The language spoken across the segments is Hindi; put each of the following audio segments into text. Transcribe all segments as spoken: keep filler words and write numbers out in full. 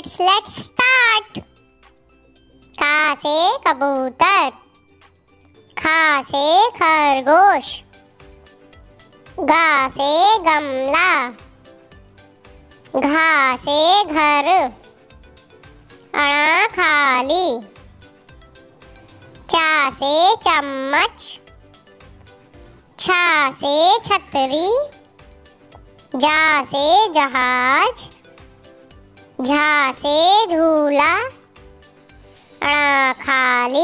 kids, let's start. का से कबूतर, खा से खरगोश, गा से गमला, घा से घर, अणा खाली, चा से चम्मच, छा से छतरी, जा से जहाज, झा से झूला, अणा खाली,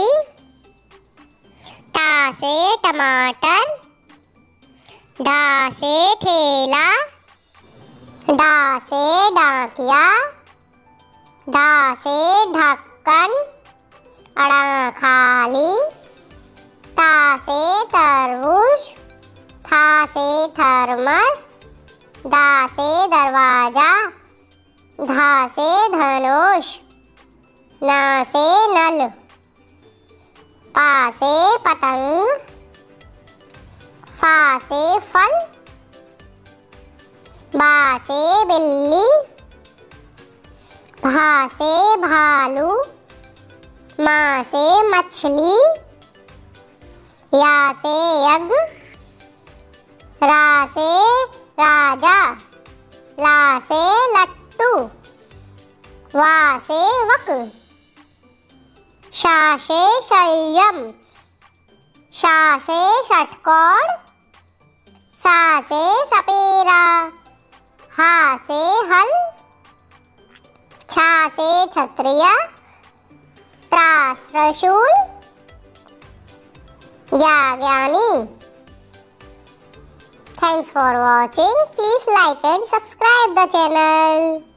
टा से टमाटर, ढा से ठेला, डा से डाकिया, ढा से ढक्कन, अणा खाली, ता से तरबूज, था से थर्मस, दा से दरवाजा, धा से धनुष, ना से नल, पा से पतंग, फा से फल, बा से बिल्ली, भा से भालू, मा से मछली, या से यज्ञ, रा से राजा, ला से लट्टू, वा से वक, शा से शलयम, शा से षटकोण, सा से सपेरा, हा से हल, छा से क्षत्रिय, त्रा त्रिशूल, ज्ञा ज्ञानी। Thanks for watching. Please like and subscribe the channel.